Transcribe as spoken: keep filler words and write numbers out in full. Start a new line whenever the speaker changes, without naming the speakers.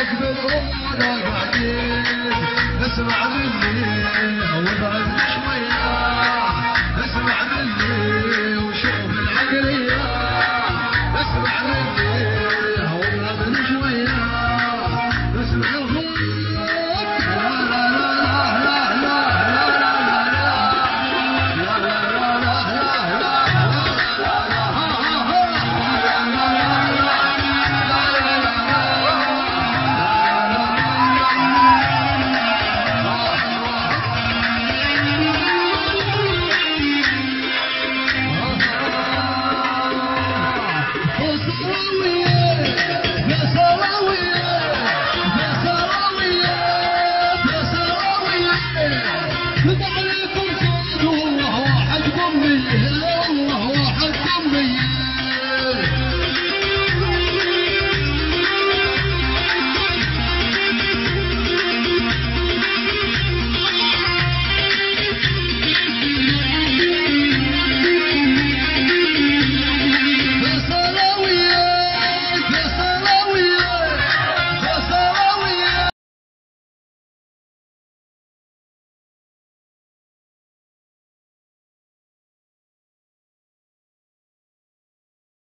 اسمع مني وابعد شوية، اسمع مني وشوف العقلية، اسمع مني وابعد شوية، اسمع الخوف. لا لا لا لا لا لا لا لا لا لا لا